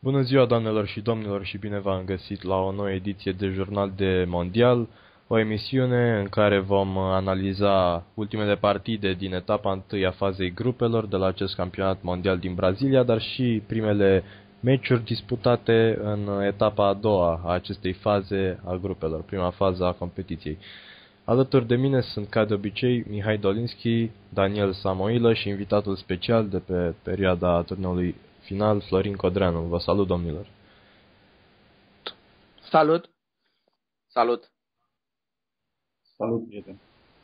Bună ziua, doamnelor și domnilor, și bine v-am găsit la o nouă ediție de Jurnal de Mondial, o emisiune în care vom analiza ultimele partide din etapa întâi a fazei grupelor de la acest campionat mondial din Brazilia, dar și primele meciuri disputate în etapa a doua a acestei faze a grupelor, prima fază a competiției. Alături de mine sunt, ca de obicei, Mihai Dolinski, Daniel Samoilă și invitatul special de pe perioada turneului final, Florin Codreanu. Vă salut, domnilor! Salut! Salut! Salut, prieten!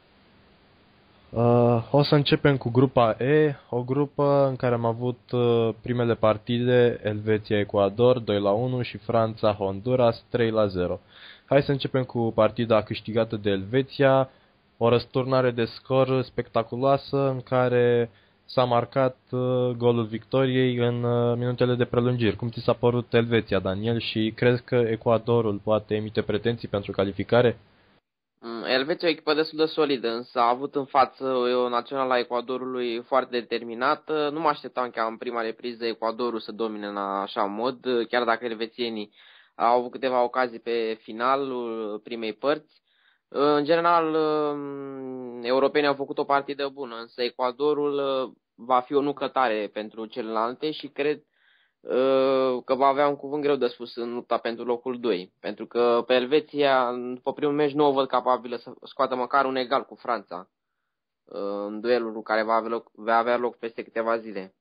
O să începem cu grupa E, o grupă în care am avut primele partide, Elveția-Ecuador 2-1 și Franța-Honduras 3-0. Hai să începem cu partida câștigată de Elveția, o răsturnare de scor spectaculoasă în care s-a marcat golul victoriei în minutele de prelungiri. Cum ți s-a părut Elveția, Daniel, și crezi că Ecuadorul poate emite pretenții pentru calificare? Elveția e o echipă destul de solidă, însă a avut în față o națională a Ecuadorului foarte determinată. Nu mă așteptam ca în prima repriză Ecuadorul să domine în așa mod, chiar dacă elvețienii au avut câteva ocazii pe finalul primei părți. În general, europenii au făcut o partidă bună, însă Ecuadorul va fi o nucătare pentru celelalte și cred că va avea un cuvânt greu de spus în lupta pentru locul 2, pentru că pe Elveția, după primul meci, nu o văd capabilă să scoată măcar un egal cu Franța în duelul care va avea loc peste câteva zile.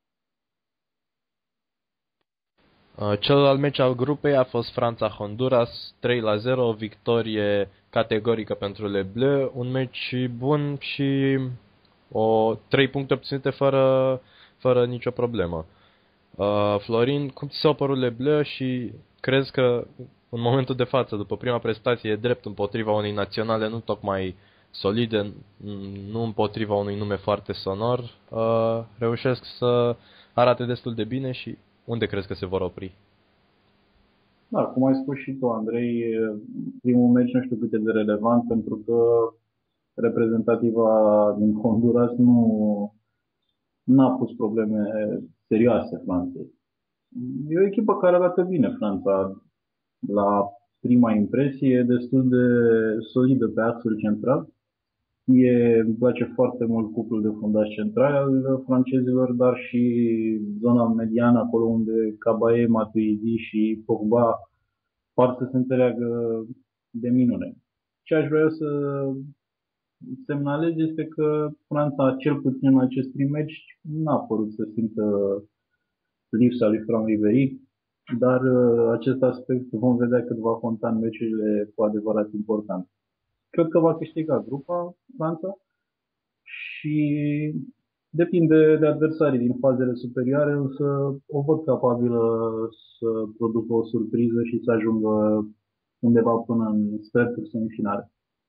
Celălalt meci al grupei a fost Franța-Honduras 3-0, o victorie categorică pentru Le Bleu, un meci bun și 3 puncte obținute fără nicio problemă. Florin, cum ți s-au părut Le Bleu și crezi că în momentul de față, după prima prestație, e drept împotriva unei naționale nu tocmai solide, nu împotriva unui nume foarte sonor, reușesc să arate destul de bine și unde crezi că se vor opri? Da, cum ai spus și tu, Andrei, primul meci nu știu cât e de relevant, pentru că reprezentativa din Honduras nu a pus probleme serioase Franței. E o echipă care arată bine, Franța. La prima impresie e destul de solidă pe axul central. Îmi place foarte mult cuplul de fundaș central al francezilor, dar și zona mediană, acolo unde Cabaye, Matuidi și Pogba par să se înțeleagă de minune. Ce aș vrea să semnalez este că Franța, cel puțin în acest prim meci, n-a părut să simtă lipsa lui Franck Ribéry, dar acest aspect vom vedea cât va conta în meciurile cu adevărat importante. Cred că va câștiga grupa Franța și depinde de adversarii din fazele superioare, însă o văd capabilă să producă o surpriză și să ajungă undeva până în sferturi semifinale.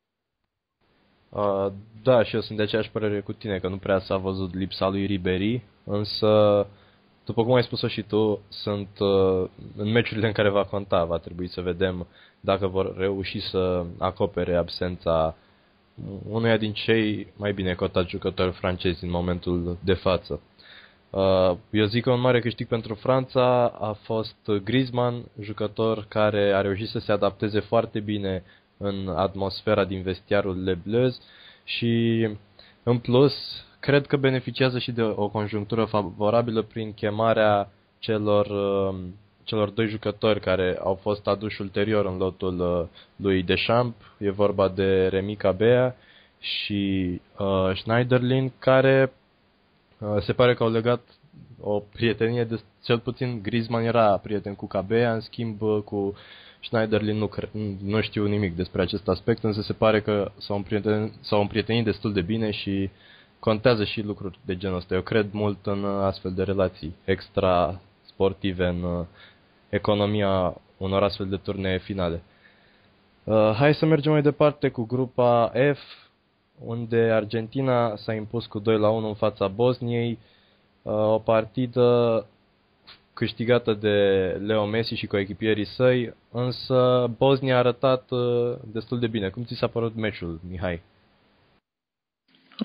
Da, și eu sunt de aceeași părere cu tine, că nu prea s-a văzut lipsa lui Ribéry, însă, după cum ai spus-o și tu, sunt în meciurile în care va conta, va trebui să vedem dacă vor reuși să acopere absența unuia din cei mai bine cotați jucători francezi în momentul de față. Eu zic că un mare câștig pentru Franța a fost Griezmann, jucător care a reușit să se adapteze foarte bine în atmosfera din vestiarul Le Bleus și, în plus, cred că beneficiază și de o conjunctură favorabilă prin chemarea celor doi jucători care au fost aduși ulterior în lotul lui Deschamps. E vorba de Remy Cabea și Schneiderlin, care se pare că au legat o prietenie, cel puțin Griezmann era prieten cu Cabea, în schimb cu Schneiderlin nu știu nimic despre acest aspect, însă se pare că s-au împrietenit destul de bine și contează și lucruri de genul ăsta. Eu cred mult în astfel de relații extra-sportive, în economia unor astfel de turnee finale. Hai să mergem mai departe cu grupa F, unde Argentina s-a impus cu 2-1 în fața Bosniei, o partidă câștigată de Leo Messi și coechipierii săi, însă Bosnia a arătat destul de bine. Cum ți s-a părut meciul, Mihai?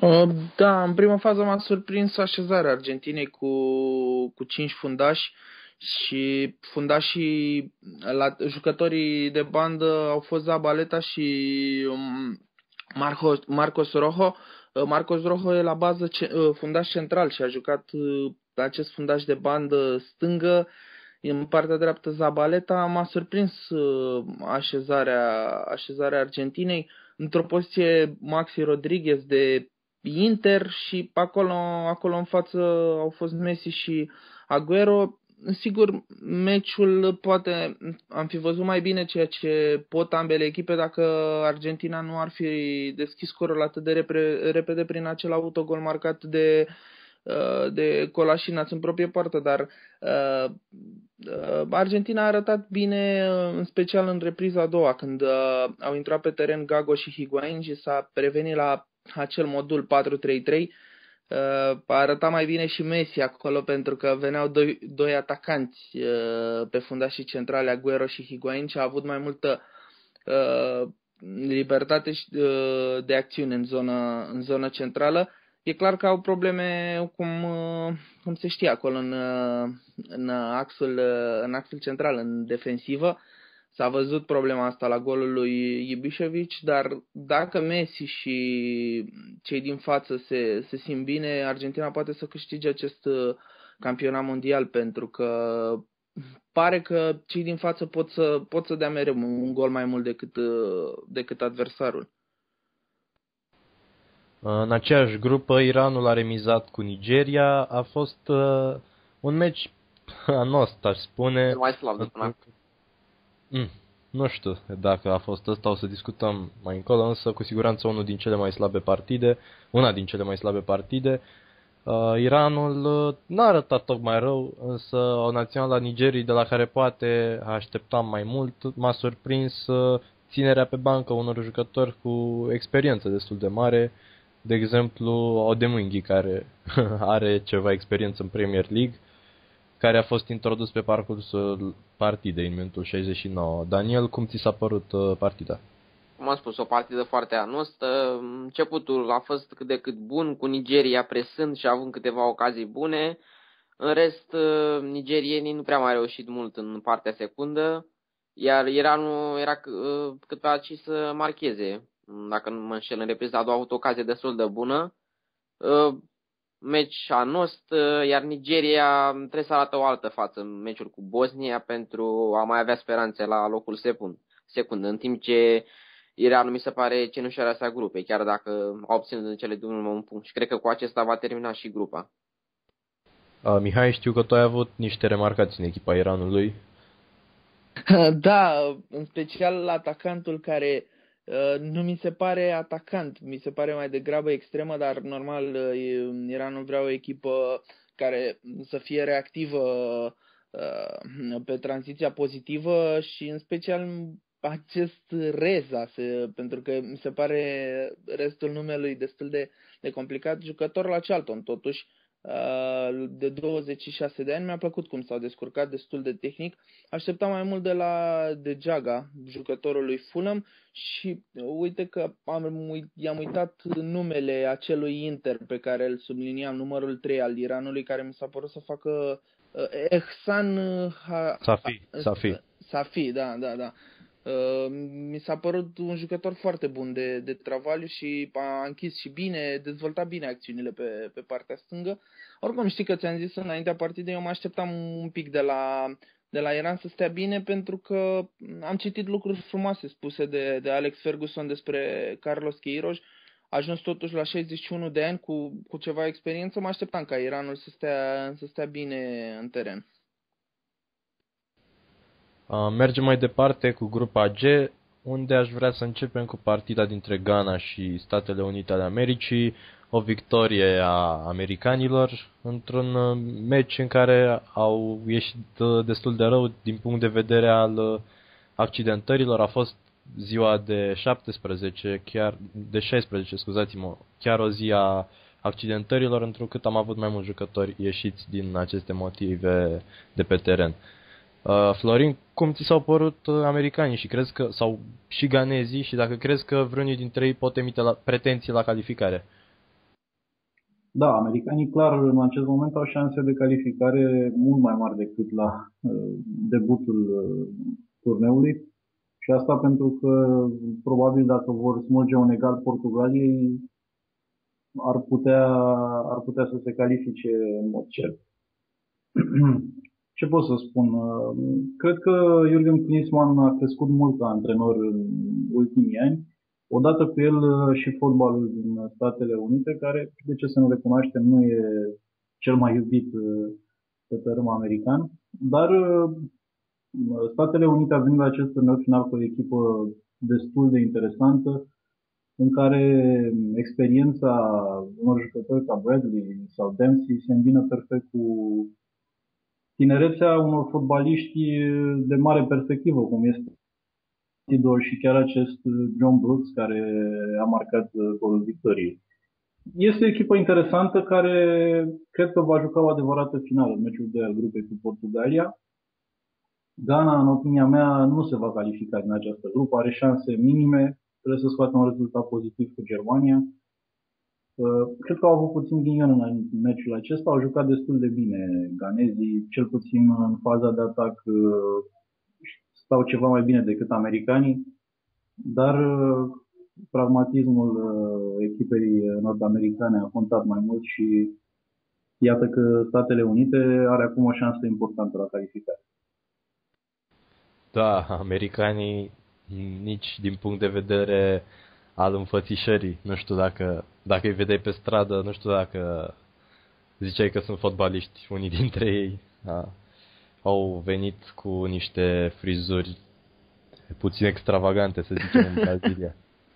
Da, în prima fază m-a surprins așezarea Argentinei cu 5 fundași Și fundașii, jucătorii de bandă au fost Zabaleta și Marcos Rojo. Marcos Rojo e la bază fundaș central și a jucat acest fundaș de bandă stângă. În partea dreaptă Zabaleta. M-a surprins așezarea Argentinei într-o poziție Maxi Rodriguez de Inter și acolo în față au fost Messi și Agüero. Sigur, meciul poate am fi văzut mai bine ceea ce pot ambele echipe dacă Argentina nu ar fi deschis scorul atât de repede prin acel autogol marcat de Colasinac în proprie poartă, dar Argentina a arătat bine, în special în repriza a doua, când au intrat pe teren Gago și Higuain și s-a revenit la acel modul 4-3-3. A arătat mai bine și Messi acolo pentru că veneau doi atacanți pe fundașii centrale, Agüero și Higuain, și a avut mai multă libertate de acțiune în zonă centrală. E clar că au probleme, cum se știe acolo, în axul central, în defensivă. S-a văzut problema asta la golul lui Ibišević, dar dacă Messi și cei din față se simt bine, Argentina poate să câștige acest campionat mondial, pentru că pare că cei din față pot să dea mereu un gol mai mult decât adversarul. În aceeași grupă, Iranul a remizat cu Nigeria. A fost un meci anost, aș spune. Mai slab de până. Nu știu dacă a fost ăsta, o să discutăm mai încolo, însă cu siguranță una din cele mai slabe partide. Iranul n-a arătat tocmai rău, însă o națională a Nigeriei de la care poate așteptam mai mult. M-a surprins ținerea pe bancă unor jucători cu experiență destul de mare, de exemplu Odemwingie, care are ceva experiență în Premier League, care a fost introdus pe parcursul partidei în minutul 69. Daniel, cum ți s-a părut partida? Cum am spus, o partidă foarte anostă. Începutul a fost cât de cât bun, cu Nigeria presând și având câteva ocazii bune. În rest, nigerienii nu prea mai au reușit mult în partea secundă, iar Iranul era cât pe aici să marcheze. Dacă nu mă înșel, în repriza a doua avut o ocazie destul de bună. Meci anost, iar Nigeria trebuie să arată o altă față în meciul cu Bosnia pentru a mai avea speranțe la locul secund, în timp ce Iranul mi se pare cenușarea sa grupei, chiar dacă a obținut în cele din urmă un punct, și cred că cu acesta va termina și grupa. Mihai, știu că tu ai avut niște remarcați în echipa Iranului. Da, în special atacantul care nu mi se pare atacant, mi se pare mai degrabă extremă, dar normal Iranul vrea o echipă care să fie reactivă pe tranziția pozitivă și în special acest Reza, pentru că mi se pare restul numelui destul de complicat, jucător la Charlton, totuși de 26 de ani. Mi-a plăcut cum s-au descurcat, destul de tehnic. Așteptam mai mult de Jaga, jucătorul lui Fulham, și uite că i-am uitat numele acelui Inter pe care îl subliniam, numărul 3 al Iranului, care mi s-a părut să facă Ehsan Safi, da. Mi s-a părut un jucător foarte bun de travaliu și a închis și bine, dezvoltat bine acțiunile pe partea stângă. Oricum, știi că ți-am zis înaintea partidei, eu mă așteptam un pic de la Iran să stea bine, pentru că am citit lucruri frumoase spuse de Alex Ferguson despre Carlos Queiroz. A ajuns totuși la 61 de ani cu ceva experiență. Mă așteptam ca Iranul să stea bine în teren. Mergem mai departe cu grupa G, unde aș vrea să începem cu partida dintre Ghana și Statele Unite ale Americii, o victorie a americanilor într-un meci în care au ieșit destul de rău din punct de vedere al accidentărilor. A fost ziua de 16, scuzați-mă, chiar o zi a accidentărilor, întrucât am avut mai mulți jucători ieșiți din aceste motive de pe teren. Florin, cum ți s-au părut americanii și crezi că, sau și ganezii, și dacă crezi că vreunul dintre ei pot emite pretenții la calificare? Da, americanii clar în acest moment au șanse de calificare mult mai mari decât la debutul turneului și asta pentru că probabil dacă vor smulge un egal Portugaliei ar putea să se califice în mod cert. Ce pot să spun? Cred că Jürgen Klinsmann a crescut mult ca antrenor în ultimii ani. Odată cu el și fotbalul din Statele Unite, care, de ce să nu recunoaștem, nu e cel mai iubit pe tărâm american. Dar Statele Unite a venit la acest turneu final cu o echipă destul de interesantă, în care experiența unor jucători ca Bradley sau Dempsey se îmbină perfect cu tinerețea unor fotbaliști de mare perspectivă, cum este Tidor și chiar acest John Brooks, care a marcat golul victoriei. Este o echipă interesantă care cred că va juca o adevărată finală în meciul de al grupei cu Portugalia. Ghana, în opinia mea, nu se va califica din această grupă, are șanse minime, trebuie să scoată un rezultat pozitiv cu Germania. Cred că au avut puțin ghinion în meciul acesta, au jucat destul de bine ganezii, cel puțin în faza de atac stau ceva mai bine decât americanii, dar pragmatismul echipei nord-americane a contat mai mult și iată că Statele Unite are acum o șansă importantă la calificare. Da, americanii nici din punct de vedere al înfățișării, nu știu dacă îi vedeai pe stradă, nu știu dacă ziceai că sunt fotbaliști, unii dintre ei au venit cu niște frizuri puțin extravagante, să zicem, în Brazilia.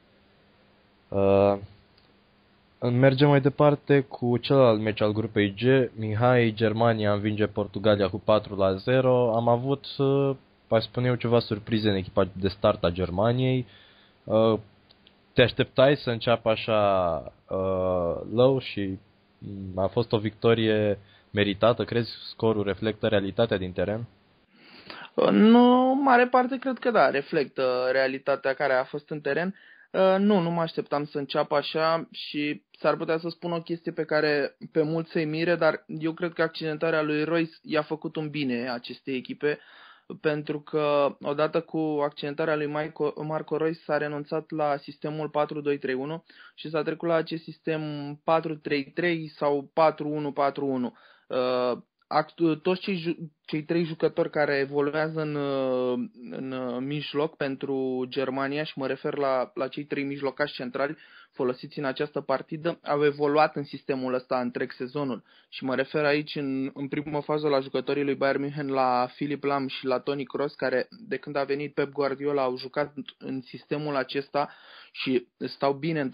Mergem mai departe cu celălalt meci al grupei G. Mihai, Germania învinge Portugalia cu 4-0. Am avut, aș spune eu, ceva surprize în echipa de start a Germaniei. Te așteptai să înceapă așa low și a fost o victorie meritată? Crezi scorul reflectă realitatea din teren? Nu, mare parte cred că da, reflectă realitatea care a fost în teren. Nu mă așteptam să înceapă așa și s-ar putea să spun o chestie pe care pe mulți se-i mire, dar eu cred că accidentarea lui Royce i-a făcut un bine acestei echipe, pentru că odată cu accidentarea lui Marco Royce s-a renunțat la sistemul 4-2-3-1 și s-a trecut la acest sistem 4-3-3 sau 4-1-4-1. Toți cei trei jucători care evoluează în mijloc pentru Germania, și mă refer la cei trei mijlocași centrali folosiți în această partidă, au evoluat în sistemul ăsta întreg sezonul. Și mă refer aici în primă fază la jucătorii lui Bayern München, la Philipp Lahm și la Toni Kroos, care de când a venit Pep Guardiola au jucat în sistemul acesta și stau bine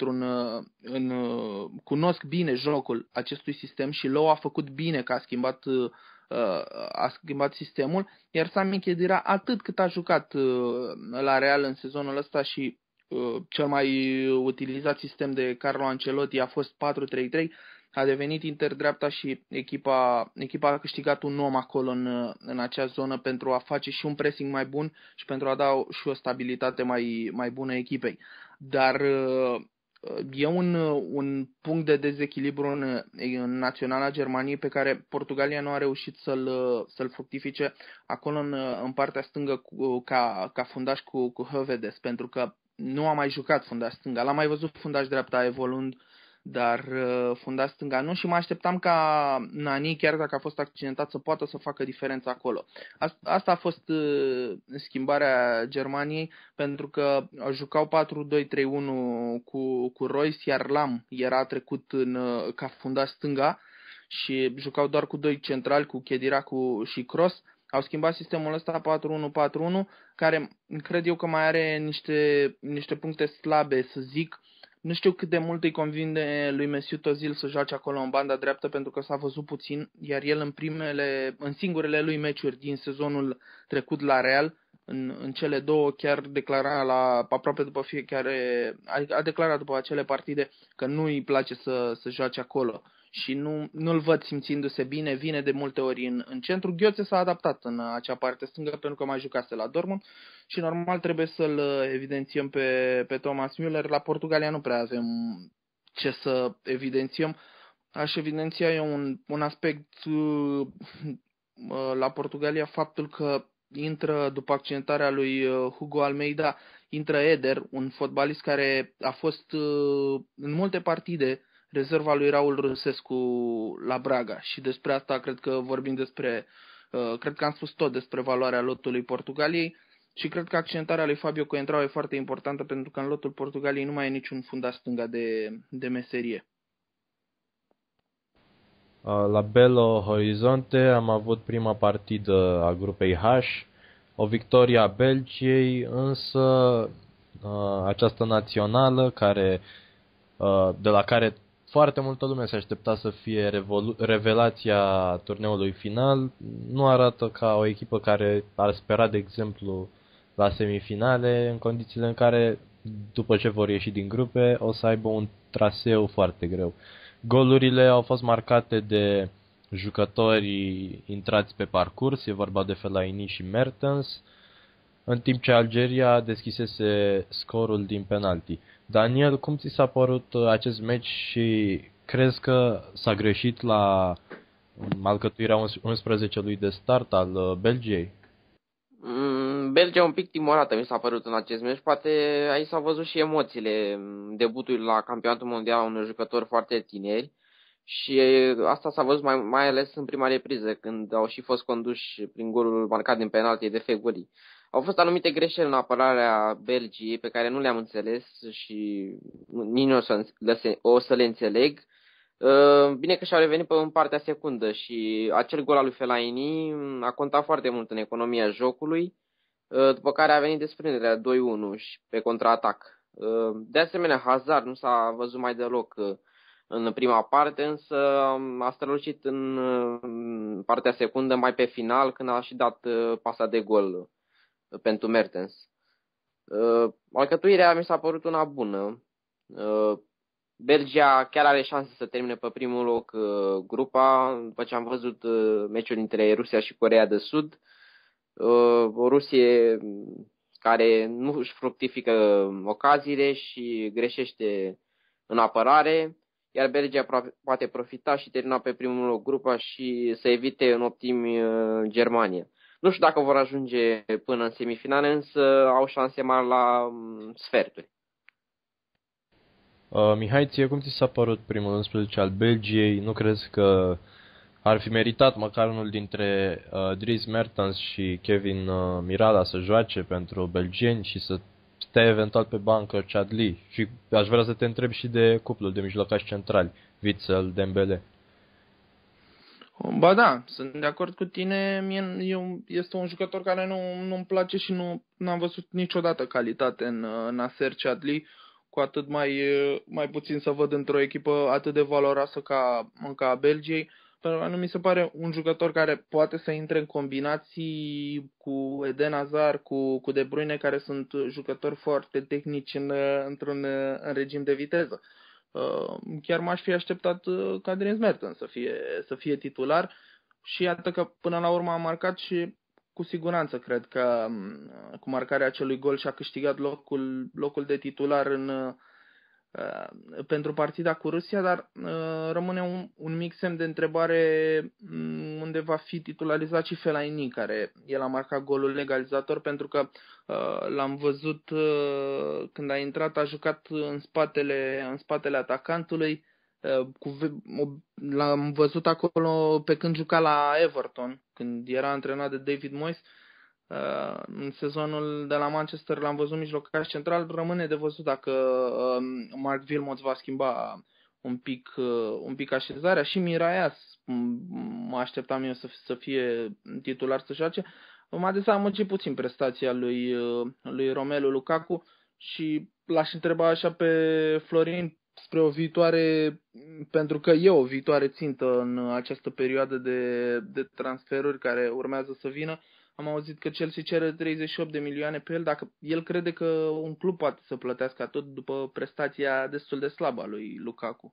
cunosc bine jocul acestui sistem și Low a făcut bine că a schimbat sistemul, iar Sami Khedira, atât cât a jucat la Real în sezonul ăsta și cel mai utilizat sistem de Carlo Ancelotti a fost 4-3-3, a devenit interdreapta și echipa a câștigat un om acolo în acea zonă pentru a face și un pressing mai bun și pentru a da și o stabilitate mai bună echipei. Dar e un punct de dezechilibru în naționala Germaniei pe care Portugalia nu a reușit să-l fructifice acolo în partea stângă ca fundaș cu Hövedes, pentru că nu a mai jucat fundaș stânga. L-am mai văzut fundaș dreapta evoluând, dar fundaș stânga nu, și mă așteptam ca Nani, chiar dacă a fost accidentat, să poată să facă diferența acolo. Asta a fost schimbarea Germaniei, pentru că jucau 4-2-3-1 cu Royce, iar Lahm era trecut ca fundaș stânga și jucau doar cu doi centrali, cu Khedira și Kroos. Au schimbat sistemul ăsta 4-1-4-1, care cred eu că mai are niște puncte slabe, să zic. Nu știu cât de mult îi convine lui Mesut Özil să joace acolo în banda dreaptă, pentru că s-a văzut puțin, iar el în singurele lui meciuri din sezonul trecut la Real, în cele două, chiar declara aproape după fiecare, a declarat după acele partide că nu îi place să joace acolo. Și nu-l văd simțindu-se bine, vine de multe ori în centru. Gheoțe s-a adaptat în acea parte stângă pentru că mai jucase la Dortmund și normal trebuie să-l evidențiem pe Thomas Müller. La Portugalia nu prea avem ce să evidențiem. aș evidenția eu un aspect la Portugalia, faptul că intră, după accidentarea lui Hugo Almeida, intră Eder, un fotbalist care a fost în multe partide rezerva lui Raul Râsescu la Braga, și despre asta cred că vorbim cred că am spus tot despre valoarea lotului Portugaliei, și cred că accidentarea lui Fabio Coentrao e foarte importantă, pentru că în lotul Portugaliei nu mai e niciun fundaș stânga de meserie. La Belo Horizonte am avut prima partidă a grupei H, o victorie a Belgiei, însă această națională de la care foarte multă lume se aștepta să fie revelația turneului final, nu arată ca o echipă care ar spera, de exemplu, la semifinale, în condițiile în care, după ce vor ieși din grupe, o să aibă un traseu foarte greu. Golurile au fost marcate de jucători intrați pe parcurs, e vorba de Fellaini și Mertens, în timp ce Algeria deschisese scorul din penalti. Daniel, cum ți s-a părut acest meci și crezi că s-a greșit la alcătuirea 11-lui de start al Belgiei? Belgia un pic timorată mi s-a părut în acest meci. Poate aici s-au văzut și emoțiile debutului la campionatul mondial a unor jucători foarte tineri. Și asta s-a văzut mai ales în prima repriză, când au și fost conduși prin golul marcat din penalti de Fegoli. Au fost anumite greșeli în apărarea Belgiei pe care nu le-am înțeles și nici nu o să le înțeleg. Bine că și-au revenit în partea secundă și acel gol al lui Fellaini a contat foarte mult în economia jocului, după care a venit desprinderea 2-1 și pe contraatac. De asemenea, Hazard nu s-a văzut mai deloc în prima parte, însă a strălucit în partea secundă, mai pe final, când a și dat pasa de gol pentru Mertens. Alcătuirea mi s-a părut una bună. Belgia chiar are șanse să termine pe primul loc grupa, după ce am văzut meciul dintre Rusia și Coreea de Sud. O Rusie care nu își fructifică ocaziile și greșește în apărare, iar Belgia poate profita și termina pe primul loc grupa și să evite în optimi Germania. Nu știu dacă vor ajunge până în semifinale, însă au șanse mari la sferturi. Mihai, ție cum ți s-a părut primul 11 al Belgiei? Nu crezi că ar fi meritat măcar unul dintre Dries Mertens și Kevin Mirala să joace pentru belgieni și să stea eventual pe bancă Chadli? Și aș vrea să te întreb și de cuplul de mijlocași centrali, Witsel, Dembele. Ba da, sunt de acord cu tine. Este un jucător care nu-mi place și nu am văzut niciodată calitate în Nasser Chadli, cu atât mai puțin să văd într-o echipă atât de valoroasă ca a Belgiei. Pentru că nu mi se pare un jucător care poate să intre în combinații cu Eden Hazard, cu De Bruyne, care sunt jucători foarte tehnici într-un regim de viteză. Chiar m-aș fi așteptat ca Dries Mertens să fie titular și iată că până la urmă a marcat și cu siguranță cred că cu marcarea acelui gol și-a câștigat locul de titular pentru partida cu Rusia, dar rămâne un mic semn de întrebare unde va fi titularizat și Fellaini, care el a marcat golul legalizator, pentru că l-am văzut când a intrat, a jucat în spatele atacantului, l-am văzut acolo pe când juca la Everton, când era antrenat de David Moyes. În sezonul de la Manchester l-am văzut mijlocaș central. Rămâne de văzut dacă Mark Wilmots va schimba un pic așezarea. Și Miraias mă așteptam eu să fie titular, să joace. M-a dezamăgit puțin prestația lui Romelu Lukaku și l-aș întreba așa pe Florin spre o viitoare, pentru că e o viitoare țintă în această perioadă de transferuri care urmează să vină. Am auzit că Chelsea cere 38 de milioane pe el, dacă el crede că un club poate să plătească atât după prestația destul de slabă a lui Lukaku.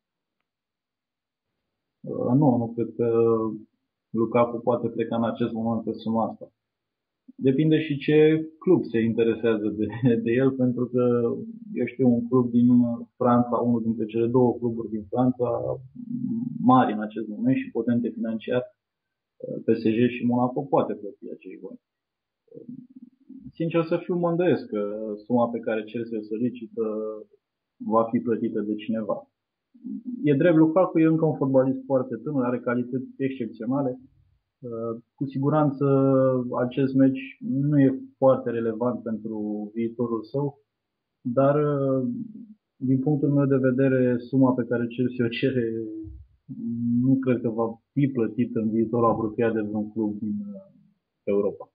Nu cred că Lukaku poate pleca în acest moment pe suma asta. Depinde și ce club se interesează de el, pentru că, eu știu, un club din Franța, unul dintre cele două cluburi din Franța, mari în acest moment și potente financiar, PSG și Monaco, poate plăti acești bani. Sincer să fiu, mă îndoiesc că suma pe care Chelsea o solicită va fi plătită de cineva. E drept, Lukaku e încă un fotbalist foarte tânăr, are calități excepționale. Cu siguranță acest meci nu e foarte relevant pentru viitorul său, dar din punctul meu de vedere, suma pe care Chelsea o cere nu cred că va fi plătită în viitorul apropiat de vreun club din Europa.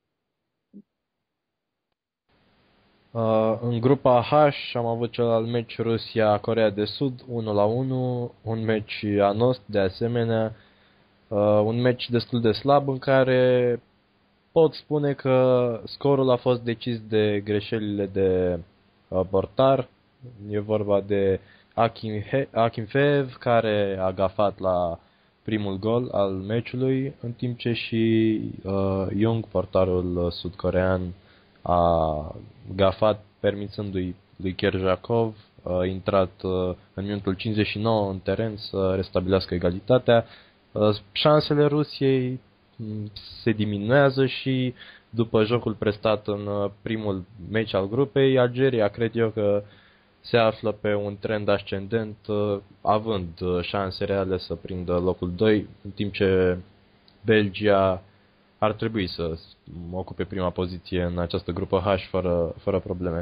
În grupa H am avut celălalt meci Rusia-Coreea de Sud, 1-1, un meci anost de asemenea, un meci destul de slab în care pot spune că scorul a fost decis de greșelile de portar. E vorba de Akinfeev, care a gafat la primul gol al meciului, în timp ce și Jung, portarul sud-corean, a gafat, permițându-i lui Kerjakov, a intrat în minutul 59 în teren să restabilească egalitatea. Șansele Rusiei se diminuează și după jocul prestat în primul meci al grupei, Algeria cred eu că se află pe un trend ascendent, având șanse reale să prindă locul 2, în timp ce Belgia ar trebui să ocupe prima poziție în această grupă H fără probleme.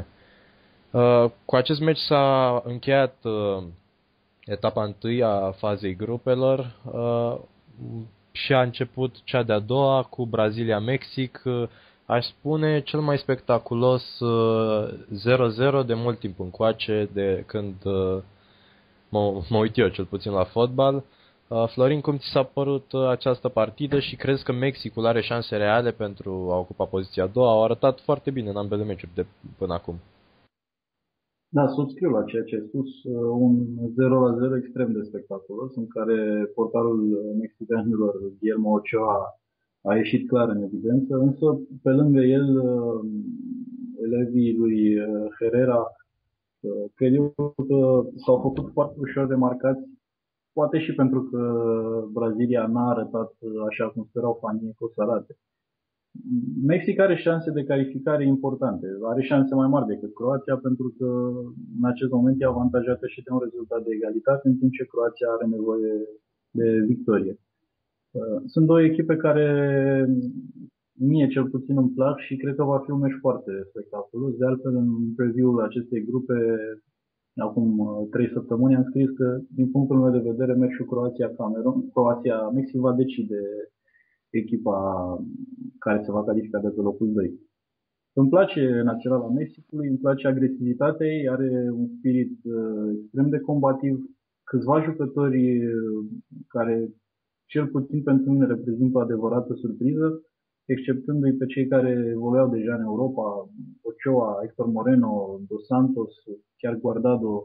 Cu acest meci s-a încheiat etapa întâi a fazei grupelor și a început cea de-a doua cu Brazilia-Mexic. Aș spune cel mai spectaculos 0-0 de mult timp încoace, de când mă uit eu cel puțin la fotbal. Florin, cum ți s-a părut această partidă și crezi că Mexicul are șanse reale pentru a ocupa poziția a doua? Au arătat foarte bine în ambele meciuri de până acum. Da, subscriu la ceea ce ai spus, un 0-0 extrem de spectaculos, în care portarul mexicanilor, Guillermo Ochoa, a ieșit clar în evidență, însă pe lângă el, elevii lui Herrera, cred eu că s-au făcut foarte ușor remarcați, poate și pentru că Brazilia n-a arătat așa cum sperau fanii că o să arate. Mexic are șanse de calificare importante, are șanse mai mari decât Croația, pentru că în acest moment e avantajată și de un rezultat de egalitate, în timp ce Croația are nevoie de victorie. Sunt două echipe care mie cel puțin îmi plac și cred că va fi un meci foarte spectaculos. De altfel, în preview-ul acestei grupe, acum 3 săptămâni, am scris că, din punctul meu de vedere, meciul Croația-Mexic va decide echipa care se va califica de pe locul 2. Îmi place naționala Mexicului, îmi place agresivitatea ei, are un spirit extrem de combativ, câțiva jucători care, cel puțin pentru mine, reprezintă o adevărată surpriză, exceptându-i pe cei care evoluau deja în Europa, Ochoa, Héctor Moreno, Dos Santos, chiar Guardado,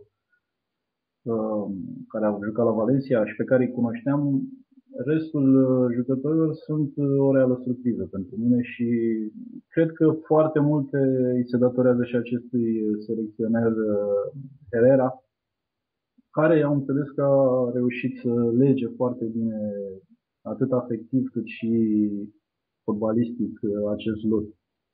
care a jucat la Valencia și pe care îi cunoșteam. Restul jucătorilor sunt o reală surpriză pentru mine și cred că foarte multe îi se datorează și acestui selecționer Herrera, care am înțeles că a reușit să lege foarte bine, atât afectiv cât și fotbalistic, acest lot.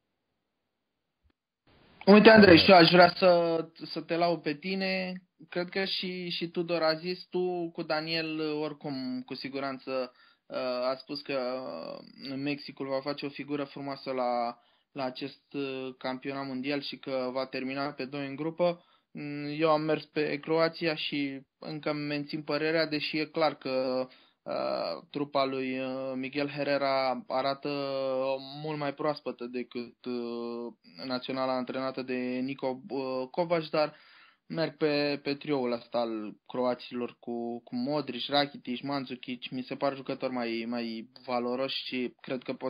Uite, Andrei, și eu aș vrea să te laud pe tine. Cred că și Tudor a zis, tu cu Daniel, oricum, cu siguranță, a spus că Mexicul va face o figură frumoasă la acest campionat mondial și că va termina pe 2 în grupă. Eu am mers pe Croația și încă mențin părerea, deși e clar că trupa lui Miguel Herrera arată mult mai proaspătă decât naționala antrenată de Nico Kovac, dar merg pe trioul ăsta al croaților cu Modric, Rakitic, Mandzukic. Mi se par jucători mai valoroși și cred că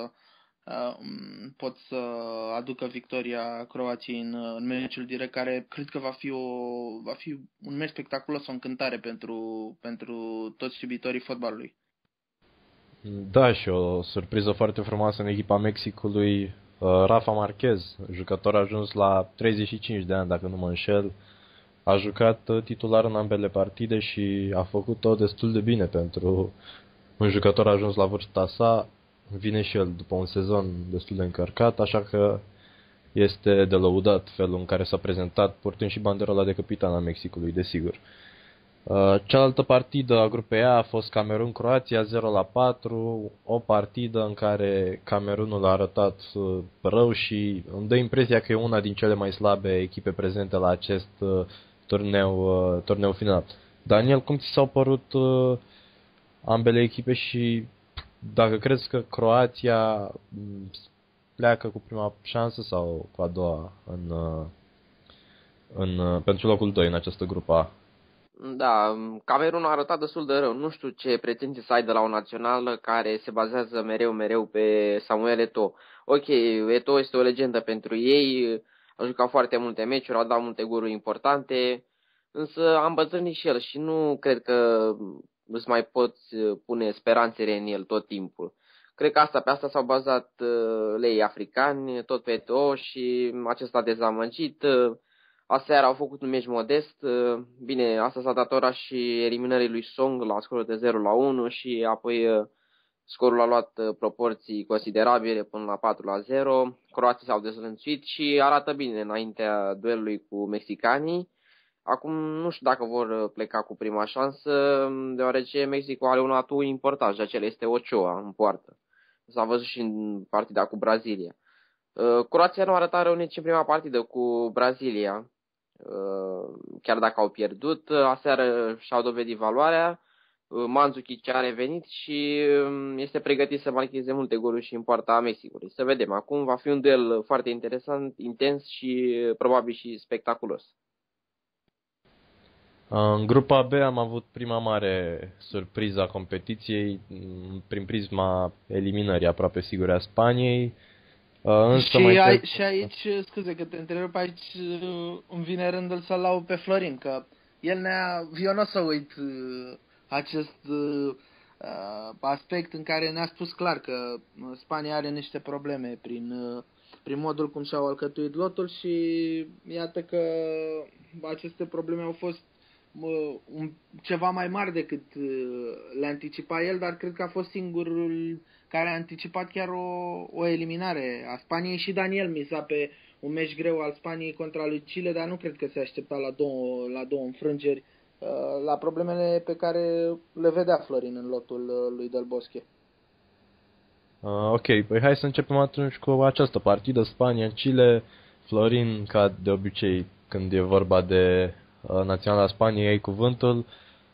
pot să aducă victoria Croației în meciul direct, care cred că va fi un meci spectaculos, o încântare pentru toți iubitorii fotbalului. Da, și o surpriză foarte frumoasă în echipa Mexicului, Rafa Marquez, jucător a ajuns la 35 de ani, dacă nu mă înșel. A jucat titular în ambele partide și a făcut-o destul de bine pentru un jucător ajuns la vârsta sa. Vine și el după un sezon destul de încărcat, așa că este de lăudat felul în care s-a prezentat, purtând și banderola de capitan a Mexicului, desigur. Cealaltă partidă a grupei A a fost Camerun-Croația 0-4, o partidă în care Camerunul a arătat rău și îmi dă impresia că e una din cele mai slabe echipe prezente la acest turneu final. Daniel, cum ți s-au părut ambele echipe și dacă crezi că Croația pleacă cu prima șansă sau cu a doua pentru locul 2 în această grupă A? Da, Camerun a arătat destul de rău. Nu știu ce pretenții să ai de la o națională care se bazează mereu pe Samuel Eto'o. Ok, Eto'o este o legendă pentru ei, a jucat foarte multe meciuri, a dat multe goluri importante, însă a îmbătrânit și el și nu cred că îți mai poți pune speranțele în el tot timpul. Cred că pe asta s-au bazat lei africani, tot pe Eto'o și acesta a dezamăgit. Aseară au făcut un meci modest, bine, asta s-a datorat și eliminării lui Song la scorul de 0-1 și apoi scorul a luat proporții considerabile până la 4-0. Croații s-au dezlănțuit și arată bine înaintea duelului cu mexicanii. Acum nu știu dacă vor pleca cu prima șansă, deoarece Mexicul are un atu important și acela este Ochoa în poartă. S-a văzut și în partida cu Brazilia. Croația nu a arătat rău nici în prima partidă cu Brazilia, chiar dacă au pierdut. Aseară și-au dovedit valoarea. Mandzukic a revenit și este pregătit să marcheze multe goluri și în poarta Mexicului. Să vedem. Acum va fi un duel foarte interesant, intens și probabil și spectaculos. În grupa B am avut prima mare surpriză a competiției prin prisma eliminării aproape sigure a Spaniei. Însă și aici, scuze că te întrerup, aici îmi vine rândul să-l laud pe Florin, că el eu nu o să uit acest aspect în care ne-a spus clar că Spania are niște probleme prin modul cum și-au alcătuit lotul și iată că aceste probleme au fost ceva mai mari decât le anticipa el, dar cred că a fost singurul care a anticipat chiar o eliminare a Spaniei și Daniel misa pe un meci greu al Spaniei contra lui Chile, dar nu cred că se aștepta la două înfrângeri, la problemele pe care le vedea Florin în lotul lui Del Bosque. Ok, păi hai să începem atunci cu această partidă, Spania-Chile. Florin, ca de obicei, când e vorba de naționala Spaniei, ai cuvântul.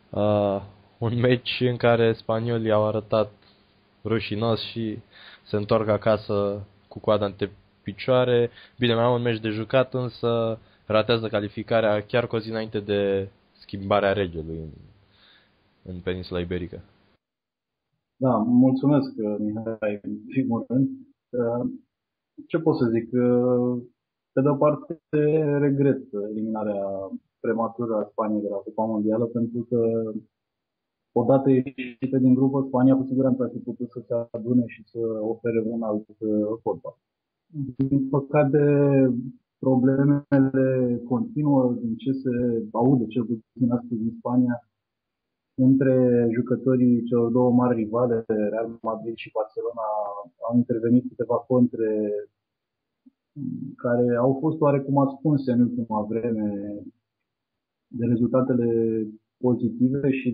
Un meci în care spaniolii au arătat rușinos și se întorc acasă cu coada între picioare. Bine, mai au un meci de jucat, însă ratează calificarea chiar cu o zi înainte de schimbarea regelui în peninsula iberică. Da, mulțumesc, Mihai, în primul rând. Ce pot să zic? Pe de o parte, regret eliminarea prematură a Spaniei de la Cupa Mondială, pentru că odată ieșită din grupă, Spania cu siguranță ar fi putut să se adune și să ofere un alt fotbal. Din păcate, problemele continuă din ce se aude, cel puțin astăzi în Spania, între jucătorii celor două mari rivale, Real Madrid și Barcelona, au intervenit câteva contre care au fost oarecum ascunse în ultima vreme de rezultatele pozitive și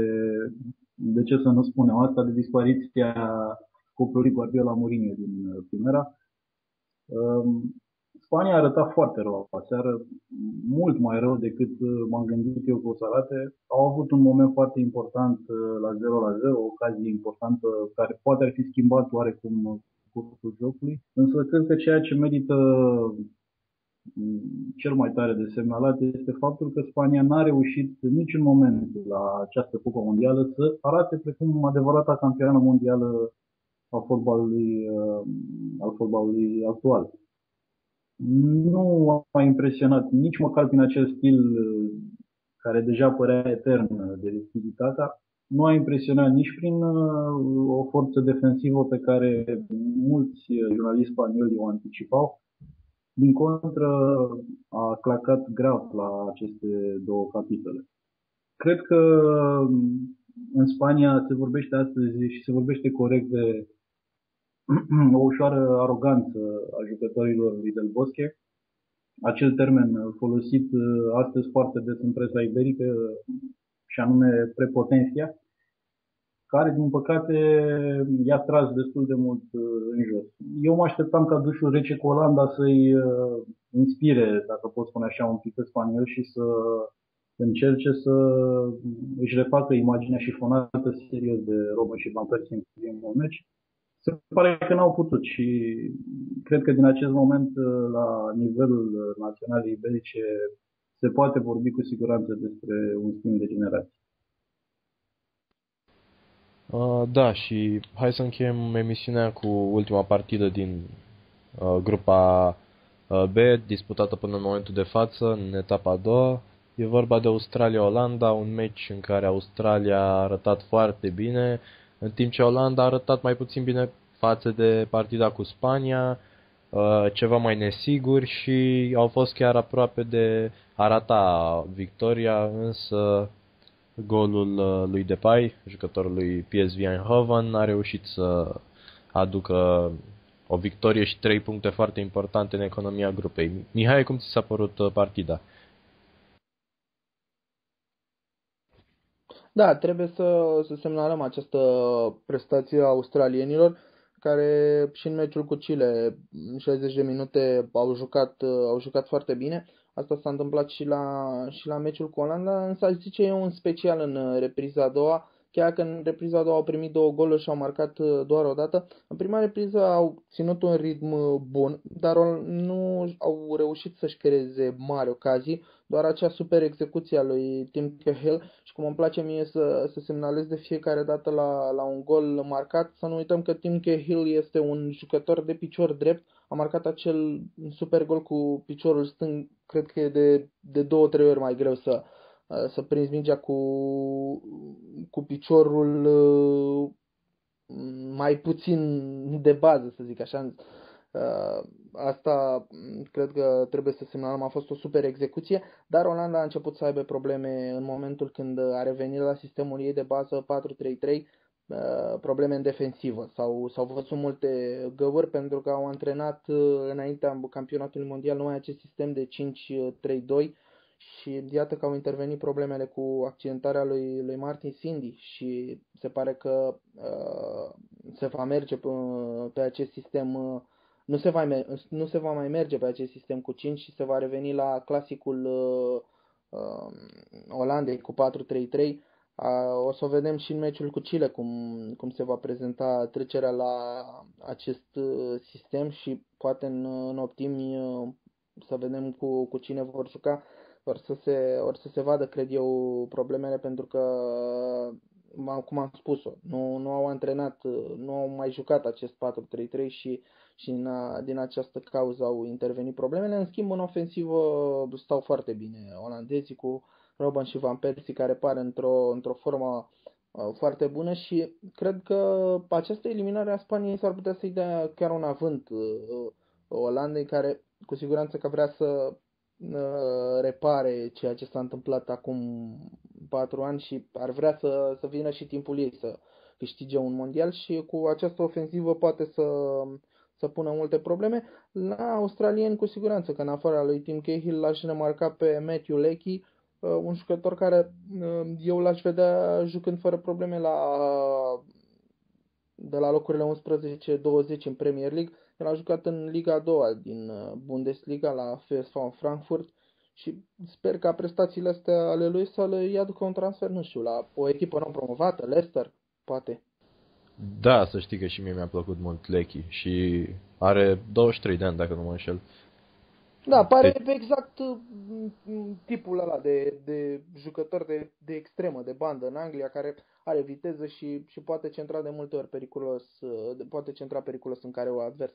de ce să nu spunem asta, de dispariția cuplului Guardiola-Mourinho din Primera. Spania a arătat foarte rău aseară, mult mai rău decât m-am gândit eu că o să arate. Au avut un moment foarte important la 0-0, o ocazie importantă care poate ar fi schimbat oarecum cursul jocului. Însă cred că ceea ce merită cel mai tare de semnalat este faptul că Spania n-a reușit în niciun moment la această Cupă Mondială să arate precum adevărata campioană mondială a fotbalului actual. Nu a impresionat nici măcar prin acel stil care deja părea etern de Tiki-Taka, Nu a impresionat nici prin o forță defensivă pe care mulți jurnaliști spanioli o anticipau. Din contră, a clacat grav la aceste două capitole. Cred că în Spania se vorbește astăzi și se vorbește corect de o ușoară aroganță a jucătorilor lui Del Bosque. Acel termen folosit astăzi foarte des în presa iberică, și anume prepotenția, care, din păcate, i-a tras destul de mult în jos. Eu mă așteptam ca dușul rece cu Olanda să-i inspire, dacă pot spune așa, un pic pe spaniol și să încerce să își refacă imaginea șifonată serios de Robben și Van Persie în primul meci. Se pare că n-au putut și cred că din acest moment, la nivelul național iberice, se poate vorbi cu siguranță despre un schimb de generație. Da, și hai să încheiem emisiunea cu ultima partidă din grupa B, disputată până în momentul de față, în etapa a doua. E vorba de Australia-Olanda, un meci în care Australia a arătat foarte bine, în timp ce Olanda a arătat mai puțin bine față de partida cu Spania, ceva mai nesiguri și au fost chiar aproape de a rata victoria, însă golul lui Depay, jucătorul lui PSV Eindhoven, a reușit să aducă o victorie și 3 puncte foarte importante în economia grupei. Mihai, cum ți s-a părut partida? Da, trebuie să semnalăm această prestație a australienilor, care și în meciul cu Chile, în 60 de minute, au jucat foarte bine. Asta s-a întâmplat și la meciul cu Olanda, însă aș zice eu în special în repriza a doua, chiar că în repriza a doua au primit două goluri și au marcat doar o dată. În prima repriză au ținut un ritm bun, dar nu au reușit să-și creeze mari ocazii, doar acea super execuție a lui Tim Cahill. Și cum îmi place mie să semnalez de fiecare dată la un gol marcat, să nu uităm că Tim Cahill este un jucător de picior drept, a marcat acel super gol cu piciorul stâng, cred că e de 2-3 ori mai greu să prinzi mingea cu piciorul mai puțin de bază, să zic așa. Asta cred că trebuie să semnalăm, a fost o super execuție, dar Olanda a început să aibă probleme în momentul când a revenit la sistemul ei de bază 4-3-3, probleme în defensivă. S-au văzut multe găuri pentru că au antrenat înaintea campionatului mondial numai acest sistem de 5-3-2 și iată că au intervenit problemele cu accidentarea lui Martin Cindy și se pare că se va merge pe acest sistem, nu se va mai merge pe acest sistem cu 5 și se va reveni la clasicul Olandei cu 4-3-3. O să o vedem și în meciul cu Chile cum se va prezenta trecerea la acest sistem și poate în optimi să vedem cu cine vor juca. Or să se vadă, cred eu, problemele pentru că, cum am spus-o, nu au antrenat, nu au mai jucat acest 4-3-3 și din această cauză au intervenit problemele. În schimb, în ofensivă stau foarte bine olandezii cu Robben și Van Persie, care par într-o formă foarte bună și cred că această eliminare a Spaniei s-ar putea să-i dea chiar un avânt Olandei, care cu siguranță că vrea să repare ceea ce s-a întâmplat acum 4 ani și ar vrea să vină și timpul ei să câștige un mondial și cu această ofensivă poate să pună multe probleme. La australieni cu siguranță că în afara lui Tim Cahill l-aș remarca pe Matthew Leckie, un jucător care eu l-aș vedea jucând fără probleme de la locurile 11-20 în Premier League. El a jucat în Liga a doua din Bundesliga la FSV Frankfurt și sper ca prestațiile astea ale lui să le aducă un transfer, nu știu, la o echipă nou promovată, Leicester, poate. Da, să știi că și mie mi-a plăcut mult Lecky și are 23 de ani, dacă nu mă înșel. Da, pare exact tipul ăla de jucător de extremă, de bandă în Anglia, care are viteză și poate centra de multe ori periculos, poate centra periculos în careu advers.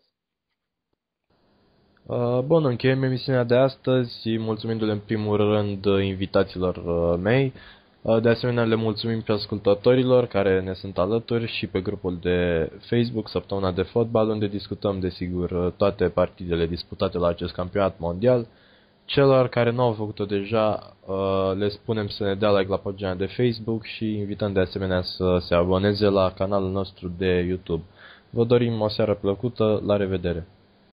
Bun, încheiem emisiunea de astăzi, mulțumindu-le în primul rând invitaților mei. De asemenea, le mulțumim și ascultătorilor care ne sunt alături și pe grupul de Facebook Săptămâna de Fotbal, unde discutăm, desigur, toate partidele disputate la acest campionat mondial. Celor care nu au făcut-o deja, le spunem să ne dea like la pagina de Facebook și invităm de asemenea să se aboneze la canalul nostru de YouTube. Vă dorim o seară plăcută, la revedere!